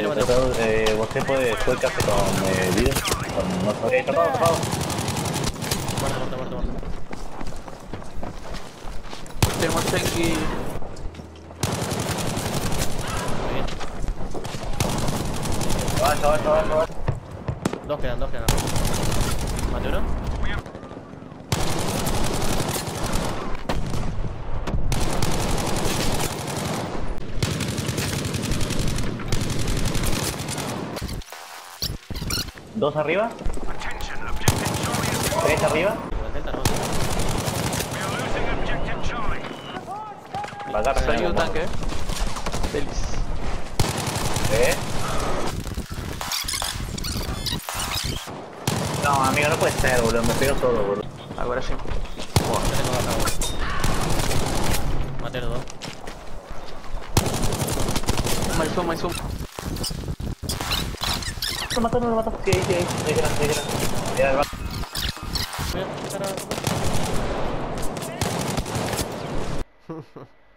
Você foi café con vida. Ok, tapado. Muerto. Tenemos aquí. Muy bien. Va. Dos quedan. Mate uno. Dos arriba. Tres arriba. Intenta, no. Va acá, Salió un tanque. Feliz. No, amigo, no puede ser, boludo. Me pego solo, boludo. Ahora sí. Buah, ya tengo acá, boludo. Maté los dos. Mais um. Lo mató. Sí, ahí. Ahí grande. Mira, va. Voy a empezar a...